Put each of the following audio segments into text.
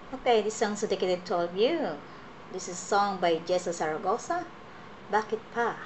Okay, this song is dedicated to all of you. This is a song by Jessa Zaragoza, Bakit Pa?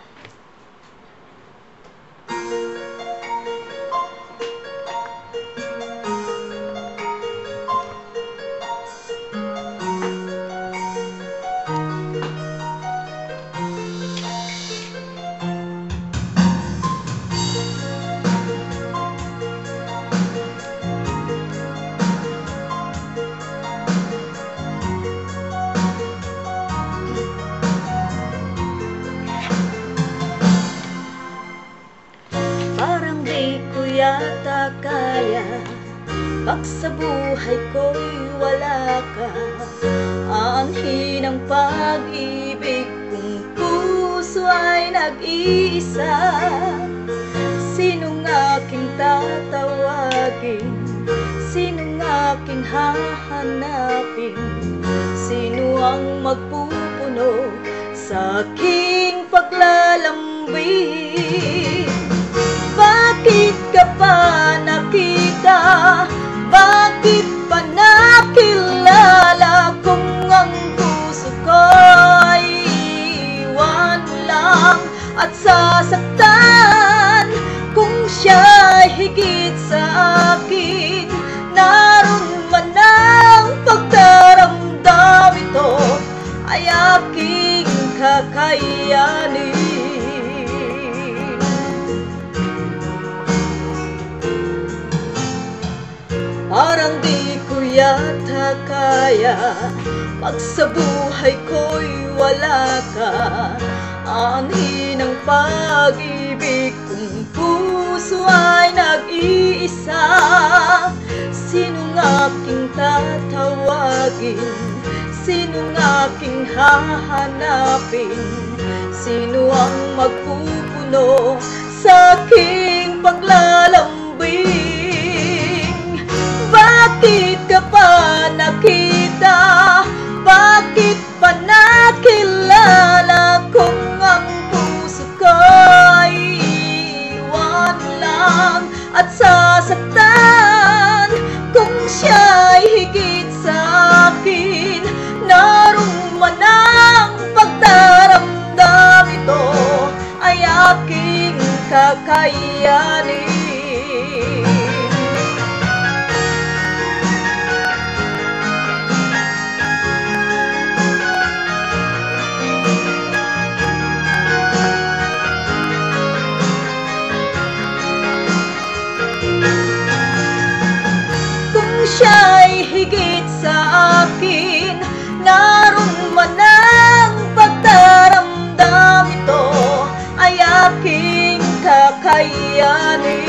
Parang di ko yata kaya pag sa buhay ko'y wala ka. Aanhin ang pag-ibig kung puso ay nag-iisa. Sinong aking tatawagin? Sinong aking hahanapin? Sino ang magpupuno sa aking paglalambing? Bakit ka pa nakita? Bakit pa nakilala? Kung ang puso ko'y iwan lang at sasaktan, kung siya'y higit sa akin, naroon man ang pagdaramdam, ito ay aking kakayanin. Parang di ko yata kaya pag sa buhay ko'y wala ka. Aanhin ang pag-ibig kung puso ay nag-iisa. Sinong aking tatawagin? Sinong aking hahanapin? Sino ang magpupuno sa aking paglalambing? Bakit ka pa nakita? Bakit pa nakilala? Kung ang puso ko'y iwan lang at sasaktan, kung siya'y higit sa akin, naroon man ang pagdaramdam, ito ay aking kakayanin. Siya'y higit sa akin, naroon man ang pagdaramdam, ito ay aking kakayanin.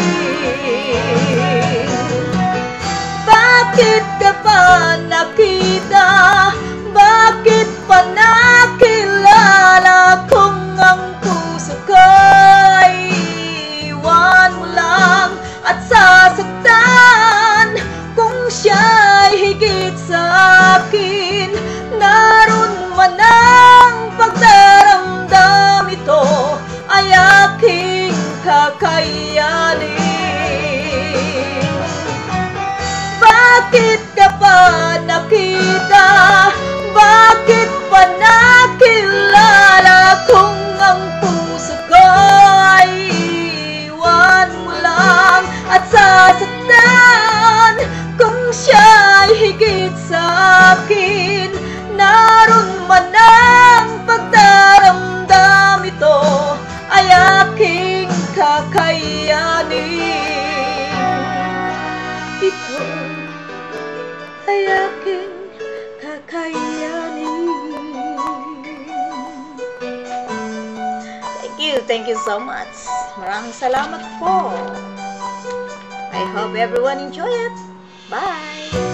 Bakit ka pa nakita? Bakit pa nakilala? Kung ang puso ko'y iwan mo lang at sasaktan, kung siya'y higit sa akin, naroon man ang pagdaramdam, ito ay aking kakayanin. Bakit ka pa nakita? Bakit pa nakilala? Kung ang puso ko'y iwan mo lang at sasaktan, kung siya'y higit sa akin, naroon man ang pagdaramdam, ito ay aking kakayanin. Ito ay aking kakayanin. Thank you so much. Maraming salamat po. I hope everyone enjoy it. Bye!